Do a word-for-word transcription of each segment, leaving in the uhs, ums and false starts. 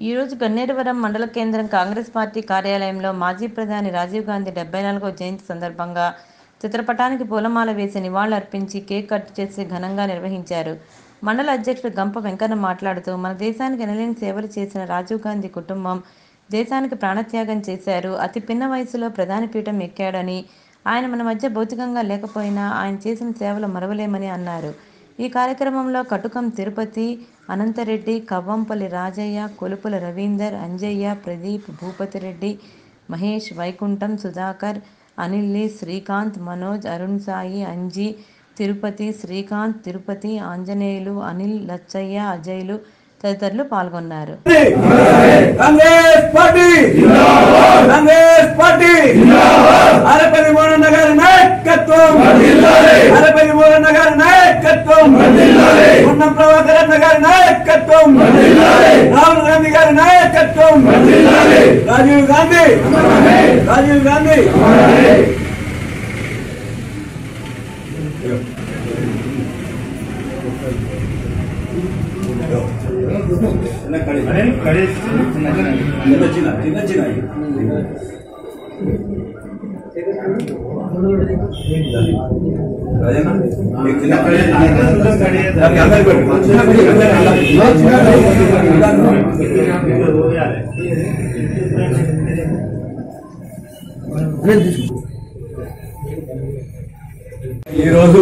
ఈరోజు గన్నేరువరం మండల కేంద్రం కాంగ్రెస్ పార్టీ కార్యాలయంలో మాజీ ప్రధాని రాజీవ్ గాంధీ డెబ్బై నాలుగవ జయంతి సందర్భంగా చిత్రపటానికి పూలమాల వేసి నివాళులర్పించి కేక్ కట్ చేసి ఘనంగా నిర్వహించారు. మండల అధ్యక్షుడు గంప వెంకన్న మాట్లాడుతూ, మన దేశానికి ఎనలేని సేవలు చేసిన రాజీవ్ గాంధీ కుటుంబం దేశానికి ప్రాణత్యాగం చేశారు. అతి పిన్న వయసులో ప్రధాని పీఠం ఎక్కాడని, ఆయన మన మధ్య భౌతికంగా లేకపోయినా ఆయన చేసిన సేవలు మరవలేమని అన్నారు. ఈ కార్యక్రమంలో కటుకం తిరుపతి, అనంతరెడ్డి, కవ్వంపల్లి రాజయ్య, కొలుపుల రవీందర్, అంజయ్య, ప్రదీప్, భూపతిరెడ్డి, మహేష్, వైకుంఠం, సుధాకర్, అనిల్లి, శ్రీకాంత్, మనోజ్, అరుణ్ సాయి, అంజీ, తిరుపతి, శ్రీకాంత్, తిరుపతి, ఆంజనేయులు, అనిల్, లచ్చయ్య, అజయ్లు తదితరులు పాల్గొన్నారు. Congress party Congress party Arapalli Mohan గారి నాయకత్వం అరపల్లి మోహన్ గారి నాయకత్వం పొన్నం ప్రభాకర్ గారి నాయకత్వం రాహుల్ గాంధీ గారి నాయకత్వం రాజీవ్ గాంధీ రాజీవ్ గాంధీ ఈరోజు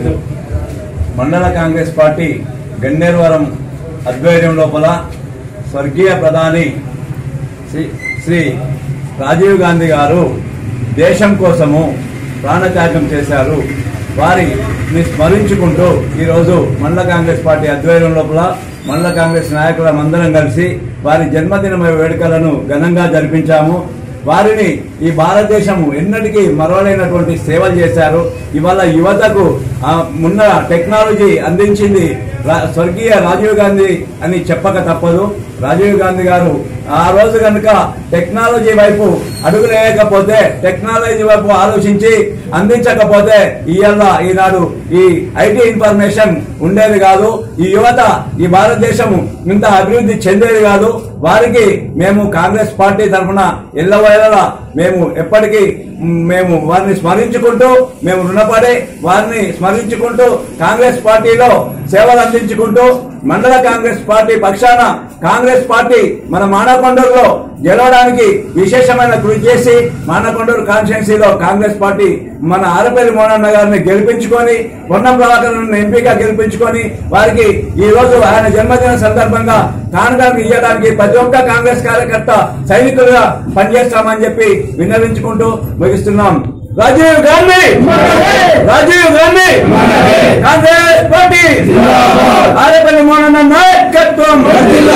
మండల కాంగ్రెస్ పార్టీ గన్నేరువరం ఆధ్వర్యం లోపల స్వర్గీయ ప్రధాని శ్రీ శ్రీ రాజీవ్ గాంధీ గారు దేశం కోసము ప్రాణత్యాగం చేశారు. వారిని స్మరించుకుంటూ ఈరోజు మండల కాంగ్రెస్ పార్టీ ఆధ్వర్యం లోపల మండల కాంగ్రెస్ నాయకులందరం కలిసి వారి జన్మదిన వేడుకలను ఘనంగా జరిపించాము. వారిని ఈ భారతదేశం ఎన్నటికీ మరవలేనటువంటి సేవలు చేశారు. ఇవాళ యువతకు మున్న టెక్నాలజీ అందించింది స్వర్గీయ రాజీవ్ గాంధీ అని చెప్పక తప్పదు. రాజీవ్ గాంధీ గారు ఆ రోజు కనుక టెక్నాలజీ వైపు అడుగులేయకపోతే, టెక్నాలజీ వైపు ఆలోచించి అందించకపోతే ఇవాళ ఈనాడు ఈ ఐటీ ఇన్ఫర్మేషన్ ఉండేది కాదు. ఈ యువత ఈ భారతదేశం ఇంత అభివృద్ధి చెందేది కాదు. వారికి మేము కాంగ్రెస్ పార్టీ తరఫున ఎల్లవేళలా మేము ఎప్పటికీ మేము వారిని స్మరించుకుంటూ మేము రుణపడి వారిని స్మరించుకుంటూ కాంగ్రెస్ పార్టీలో సేవలు అందించుకుంటూ మండల కాంగ్రెస్ పార్టీ పక్షాన కాంగ్రెస్ పార్టీ మన మానకొండూరులో గెలవడానికి విశేషమైన కృషి చేసి మానకొండూరు కాన్స్టిట్యున్సీలో కాంగ్రెస్ పార్టీ మన ఆరపల్లి మోహన్ గారిని గెలిపించుకొని పొన్నం ప్రభాకర్ ఎంపీగా గెలిపించుకొని వారికి ఈ రోజు ఆయన జన్మదిన సందర్భంగా కానుకలు ఇవ్వడానికి ప్రతి ఒక్క కాంగ్రెస్ కార్యకర్త సైనికులుగా పనిచేస్తామని చెప్పి విన్నవించుకుంటూ ముగిస్తున్నాం. రాజీవ్ గాంధీ రాజీవ్ గాంధీ కాంగ్రెస్ పార్టీ ఆరపల్లి మోహన్ నాయకత్వం.